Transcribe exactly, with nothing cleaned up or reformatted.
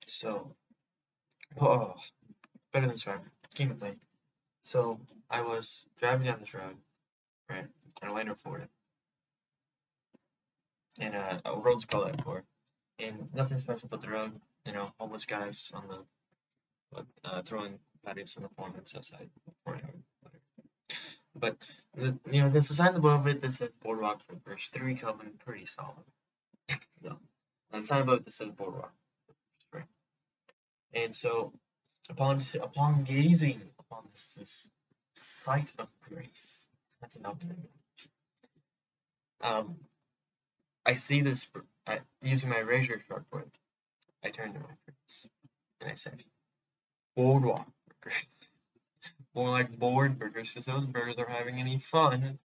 So, oh, better than surviving. Can't complain. So, I was driving down this road, right, in Orlando, Florida, and uh, a road's called that for, and nothing special about the road. You know, homeless guys on the uh, throwing patties in the performance outside, whatever. But the, you know, there's a sign above it that says Boardwalk Bridge three coming pretty solid. No, and the sign above it that says Boardwalk, right? And so, upon upon gazing upon this, this sight of grace, that's an ultimate. Um, I see this I, using my razor sharp point. I turned to my friends and I said, "Boardwalk burgers, more like board burgers, because those burgers are having any fun